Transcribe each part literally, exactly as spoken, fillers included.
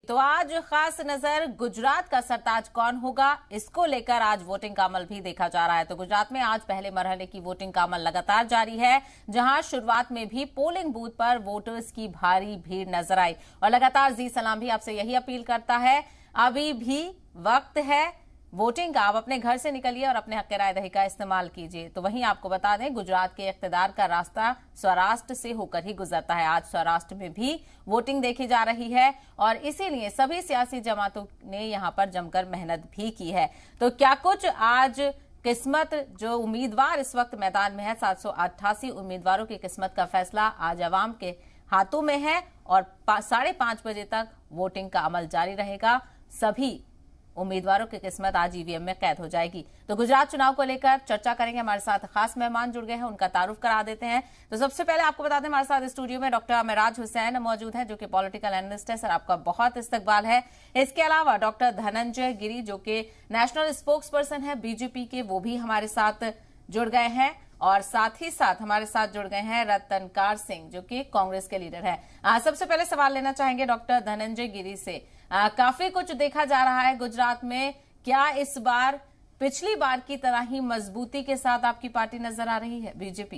तो आज खास नजर गुजरात का सरताज कौन होगा, इसको लेकर आज वोटिंग का अमल भी देखा जा रहा है। तो गुजरात में आज पहले मरहले की वोटिंग का अमल लगातार जारी है, जहां शुरुआत में भी पोलिंग बूथ पर वोटर्स की भारी भीड़ नजर आई और लगातार जी सलाम भी आपसे यही अपील करता है, अभी भी वक्त है वोटिंग का, आप अपने घर से निकलिए और अपने हक राय दही का इस्तेमाल कीजिए। तो वहीं आपको बता दें, गुजरात के इख्तिदार का रास्ता स्वराष्ट्र से होकर ही गुजरता है। आज स्वराष्ट्र में भी वोटिंग देखी जा रही है और इसीलिए सभी सियासी जमातों ने यहां पर जमकर मेहनत भी की है। तो क्या कुछ आज किस्मत, जो उम्मीदवार इस वक्त मैदान में है, सात सौ अट्ठासी उम्मीदवारों की किस्मत का फैसला आज अवाम के हाथों में है और साढ़े पांच बजे तक वोटिंग का अमल जारी रहेगा। सभी उम्मीदवारों की किस्मत आज ईवीएम में कैद हो जाएगी। तो गुजरात चुनाव को लेकर चर्चा करेंगे, हमारे साथ खास मेहमान जुड़ गए हैं, उनका तारुफ करा देते हैं। तो सबसे पहले आपको बता दें, हमारे साथ स्टूडियो में डॉक्टर मेराज हुसैन मौजूद है, जो कि पॉलिटिकल एनालिस्ट है। सर, आपका बहुत इस्तकबाल है। इसके अलावा डॉक्टर धनंजय गिरी, जो कि नेशनल स्पोक्स पर्सन है बीजेपी के, वो भी हमारे साथ जुड़ गए हैं और साथ ही साथ हमारे साथ जुड़ गए हैं रतनकार सिंह, जो कि कांग्रेस के लीडर है। आ, सबसे पहले सवाल लेना चाहेंगे डॉक्टर धनंजय गिरी से। आ, काफी कुछ देखा जा रहा है गुजरात में, क्या इस बार पिछली बार की तरह ही मजबूती के साथ आपकी पार्टी नजर आ रही है बीजेपी?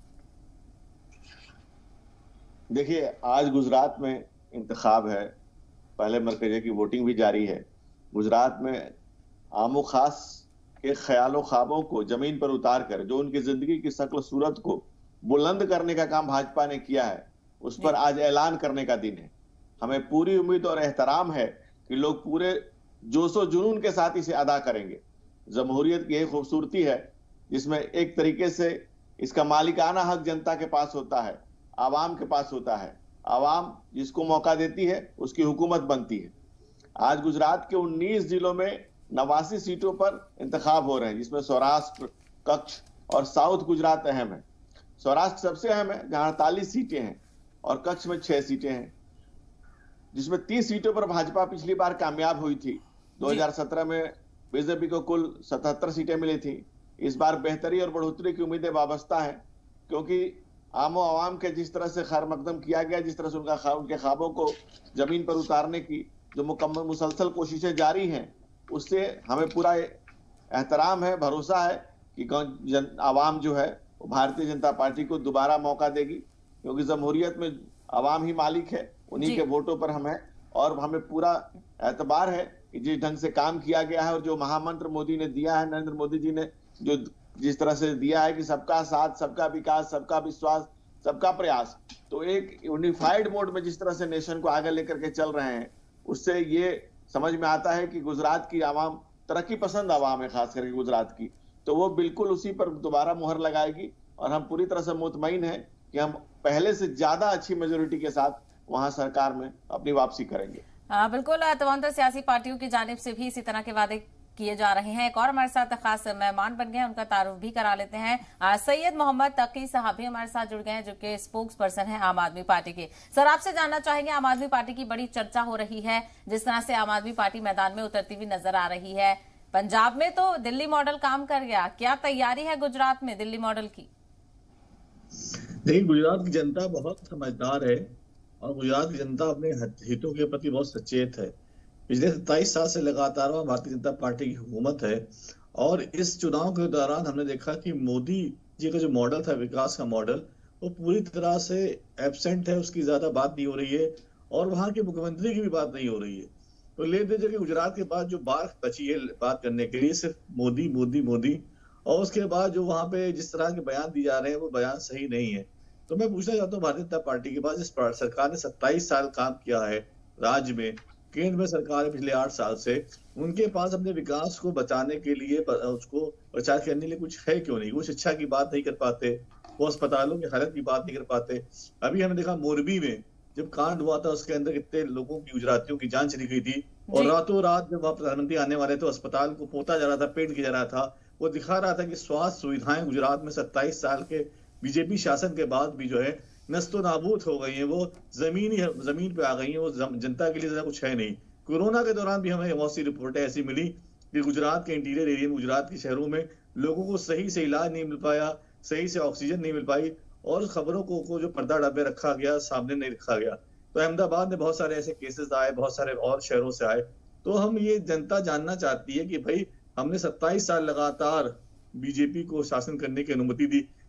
देखिए, आज गुजरात में इंतखाब है, पहले मरकजे की वोटिंग भी जारी है। गुजरात में आमो खास के ख्यालों ख्वाबों को जमीन पर उतार कर जो उनकी जिंदगी की शक्ल सूरत को बुलंद करने का काम भाजपा ने किया है, उस पर आज ऐलान करने का दिन है। हमें पूरी उम्मीद और एहतराम है कि लोग पूरे जोशो जुनून के साथ इसे अदा करेंगे। जमहूरियत की एक खूबसूरती है जिसमें एक तरीके से इसका मालिकाना हक जनता के पास होता है, आवाम के पास होता है। आवाम जिसको मौका देती है उसकी हुकूमत बनती है। आज गुजरात के उन्नीस जिलों में नवासी सीटों पर इंतखाब हो रहे हैं, जिसमें सौराष्ट्र, कच्छ और साउथ गुजरात अहम है। सौराष्ट्र सबसे अहम है, जहां अड़तालीस सीटें हैं, और कच्छ में छह सीटें हैं, जिसमें तीस सीटों पर भाजपा पिछली बार कामयाब हुई थी। दो हज़ार सत्रह में बीजेपी को कुल सतहत्तर सीटें मिली थी। इस बार बेहतरी और बढ़ोतरी की उम्मीदें वाबस्ता हैं, क्योंकि आमो आवाम के जिस तरह से खैर मकदम किया गया, जिस तरह से उनका खा, उनके ख्वाबों को जमीन पर उतारने की जो मुकम्मल मुसलसल कोशिशें जारी हैं, उससे हमें पूरा एहतराम है, भरोसा है कि जन आवाम जो है वो भारतीय जनता पार्टी को दोबारा मौका देगी, क्योंकि जमहूरियत में आवाम ही मालिक है, उन्हीं के वोटों पर हम है। और हमें पूरा एतबार है कि जिस ढंग से काम किया गया है और जो महामंत्र मोदी ने दिया है, नरेंद्र मोदी जी ने जो जिस तरह से दिया है कि सबका साथ, सबका विकास, सबका विश्वास, सबका प्रयास, तो एक यूनिफाइड मोड में जिस तरह से नेशन को आगे लेकर के चल रहे हैं, उससे ये समझ में आता है कि गुजरात की आवाम तरक्की पसंद आवाम है, खास करके गुजरात की, तो वो बिल्कुल उसी पर दोबारा मुहर लगाएगी। और हम पूरी तरह से मुतमईन हैं कि हम पहले से ज्यादा अच्छी मेजोरिटी के साथ वहां सरकार में अपनी वापसी करेंगे। हाँ, बिल्कुल। तमाम सियासी पार्टियों की जानिब से भी इसी तरह के वादे किए जा रहे हैं। एक और हमारे साथ खास मेहमान बन गए हैं, उनका तारुफ भी करा लेते हैं। सैयद मोहम्मद तकी साहब भी हमारे साथ जुड़ गए हैं, जो कि स्पोक्स पर्सन है आम आदमी पार्टी के। सर, आपसे जानना चाहेंगे, आम आदमी पार्टी की बड़ी चर्चा हो रही है, जिस तरह से आम आदमी पार्टी मैदान में उतरती हुई नजर आ रही है। पंजाब में तो दिल्ली मॉडल काम कर गया, क्या तैयारी है गुजरात में दिल्ली मॉडल की? देखिए, गुजरात की जनता बहुत समझदार है और गुजरात की जनता अपने हितों के प्रति बहुत सचेत है। पिछले सत्ताईस साल से लगातार भारतीय जनता पार्टी की हुकूमत है और इस चुनाव के दौरान हमने देखा कि मोदी जी का जो मॉडल था, विकास का मॉडल, वो पूरी तरह से एब्सेंट है, उसकी ज्यादा बात नहीं हो रही है और वहां के मुख्यमंत्री की भी बात नहीं हो रही है। तो ले दीजिए कि गुजरात के बाद जो बात बची है बात करने के लिए, सिर्फ मोदी मोदी मोदी, और उसके बाद जो वहां पे जिस तरह के बयान दिए जा रहे हैं वो बयान सही नहीं है। तो मैं पूछना चाहता हूँ, भारतीय जनता पार्टी के पास जिस सरकार ने सत्ताईस साल काम किया है राज्य में, केंद्र में सरकार है पिछले आठ साल से, उनके पास अपने विकास को बचाने के लिए, उसको प्रचार करने के लिए कुछ है क्यों नहीं? वो शिक्षा की बात नहीं कर पाते, वो अस्पतालों की हालत की बात नहीं कर पाते। अभी हमने देखा मोरबी में जब कांड हुआ था, उसके अंदर कितने लोगों की, गुजरातियों की जान चली गई थी और रातों रात जब वहां प्रधानमंत्री आने वाले तो अस्पताल को पोता जा रहा था, पेंट किया जा रहा था। वो दिखा रहा था कि स्वास्थ्य सुविधाएं गुजरात में सत्ताईस साल के बीजेपी शासन के बाद भी जो है नस्तो नाबूद हो गई है, वो जमीन ही जमीन पे आ गई है, वो जनता के लिए ज्यादा कुछ है नहीं। कोरोना के दौरान भी हमें बहुत सी रिपोर्टें ऐसी मिली कि गुजरात के इंटीरियर एरिया में, गुजरात के शहरों में लोगों को सही से इलाज नहीं मिल पाया, सही से ऑक्सीजन नहीं मिल पाई और खबरों को, को जो पर्दा डब्बे रखा गया सामने नहीं रखा गया। तो अहमदाबाद में बहुत सारे ऐसे केसेस आए, बहुत सारे और शहरों से आए। तो हम ये जनता जानना चाहती है कि भाई हमने सत्ताईस साल लगातार बीजेपी को शासन करने की अनुमति दी,